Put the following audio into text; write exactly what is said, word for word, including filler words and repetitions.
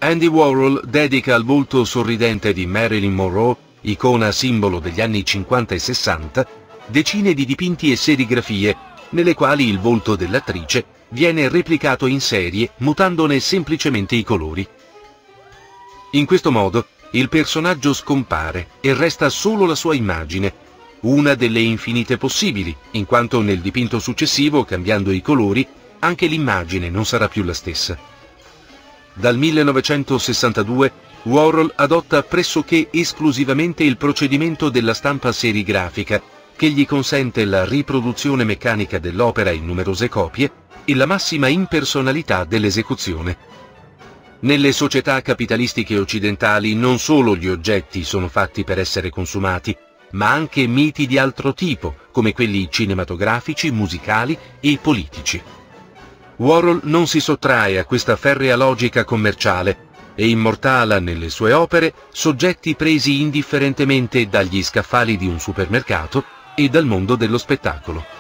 Andy Warhol dedica al volto sorridente di Marilyn Monroe, icona simbolo degli anni cinquanta e sessanta, decine di dipinti e serigrafie, nelle quali il volto dell'attrice viene replicato in serie, mutandone semplicemente i colori. In questo modo, il personaggio scompare e resta solo la sua immagine, una delle infinite possibili, in quanto nel dipinto successivo, cambiando i colori, anche l'immagine non sarà più la stessa. Dal millenovecentosessantadue Warhol adotta pressoché esclusivamente il procedimento della stampa serigrafica, che gli consente la riproduzione meccanica dell'opera in numerose copie e la massima impersonalità dell'esecuzione. Nelle società capitalistiche occidentali non solo gli oggetti sono fatti per essere consumati, ma anche miti di altro tipo, come quelli cinematografici, musicali e politici. Warhol non si sottrae a questa ferrea logica commerciale e immortala nelle sue opere soggetti presi indifferentemente dagli scaffali di un supermercato e dal mondo dello spettacolo.